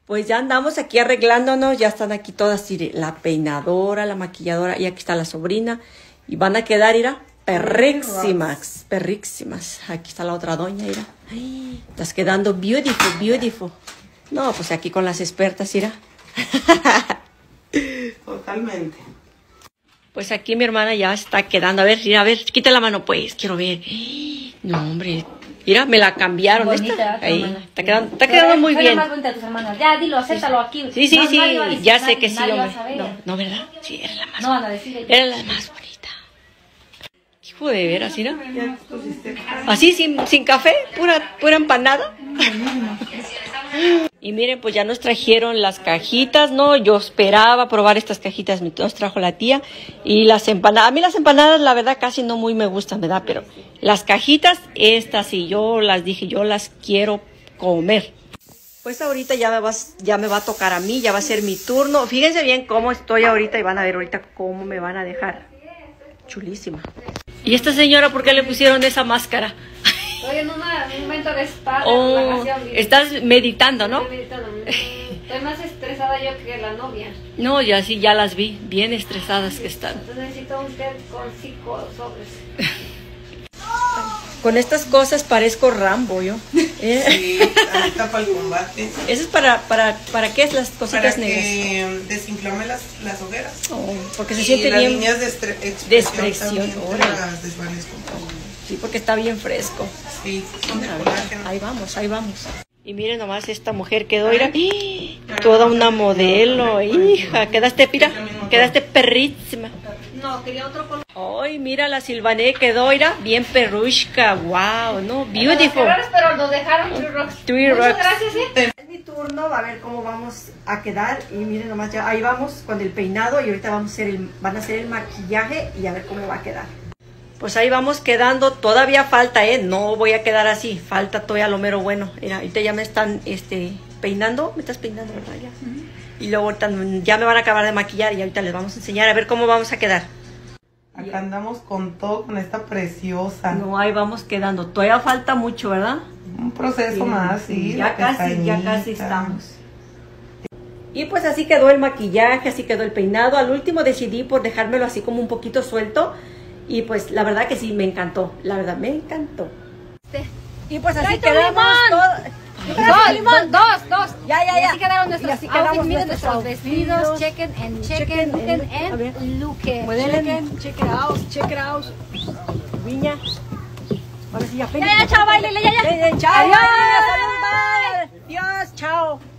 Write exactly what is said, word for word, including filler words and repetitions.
Pues ya andamos aquí arreglándonos, ya están aquí todas, mire, la peinadora, la maquilladora, y aquí está la sobrina, y van a quedar, mira, perrísimas, perrísimas. Aquí está la otra doña, mira. Ay, estás quedando beautiful, beautiful. No, pues aquí con las expertas, mira. Totalmente. Pues aquí mi hermana ya está quedando. A ver, mira, a ver, quita la mano, pues, quiero ver. No, hombre, mira, me la cambiaron. Bonita, esta. Ahí, está quedando, está quedando muy soy bien. la más bonita de tus hermanos. Ya, dilo, acéptalo aquí. Sí, sí, No, sí, nadie va a decir, ya sé nadie- que sí, nadie va a hombre. saber. No, no, ¿verdad? Sí, era la más No van a decir. Era la más bonita. Hijo de veras, mira. Así, sin, sin café, pura, pura empanada. Y miren, pues ya nos trajeron las cajitas, ¿no? Yo esperaba probar estas cajitas, nos trajo la tía. Y las empanadas, a mí las empanadas la verdad casi no muy me gustan, ¿verdad? Pero las cajitas, estas sí, yo las dije, yo las quiero comer. Pues ahorita ya me, vas, ya me va a tocar a mí, ya va a ser mi turno. Fíjense bien cómo estoy ahorita y van a ver ahorita cómo me van a dejar. Chulísima. ¿Y esta señora por qué le pusieron esa máscara? Estoy en una, un momento de spa, de Oh, relajación. estás meditando, ¿no? Estoy meditando. Estoy más estresada yo que la novia. No, ya sí, ya las vi, bien estresadas que están. Entonces necesito un té con cinco sobres. Con estas cosas parezco Rambo, yo. ¿Eh? Sí, ahorita para el combate. ¿Eso es para, para, para qué es las cositas Para negras? que desinflame las, las hogueras. Oh, porque se Y siente las bien. líneas de, estre- expresión, de expresión, también te órale. las desvanezco un poco. Sí, porque está bien fresco. Sí, son de A ver, colágeno. ahí vamos, ahí vamos. Y miren nomás, esta mujer quedó, mira, ¡ah! Toda una modelo, hija, quedaste, mira, quedaste perrísima. No, quería otro color. Ay, mira, la Silvané quedó, mira, bien perrushka, wow, no, beautiful. Pero nos dejaron Three Rocks. Three Muchas Rocks. gracias, ¿eh? Es mi turno, a ver cómo vamos a quedar. Y miren nomás, ya ahí vamos con el peinado y ahorita vamos a hacer el, van a hacer el maquillaje y a ver cómo va a quedar. Pues ahí vamos quedando, todavía falta, ¿eh? No voy a quedar así, falta todavía lo mero bueno. Mira, ahorita ya me están este, peinando, me estás peinando, ¿verdad? Ya. Uh-huh. Y luego ahorita ya me van a acabar de maquillar y ahorita les vamos a enseñar a ver cómo vamos a quedar. Acá andamos con todo, con esta preciosa. No, ahí vamos quedando, todavía falta mucho, ¿verdad? Un proceso Sí, más, sí, sí. ya la casi, ya pestañita. casi estamos. Y pues así quedó el maquillaje, así quedó el peinado. Al último decidí por dejármelo así como un poquito suelto. Y pues la verdad que sí, me encantó. La verdad, me encantó. Y pues así quedamos todos. Dos, limón, dos, dos. Ya, ya, Y ya. así quedaron nuestros Y así quedamos outfits, miren nuestros nuestros vestidos. outfits. Chequen and chequen, Chequen looken and- a ver. and looken. Modelen, check it out, check it out. Viña. Ahora sí, ya, Ya, ya, chao, baile, ya, ya. Ya, ya, chao. Adiós. Adiós, salud, bye. Adiós, chao.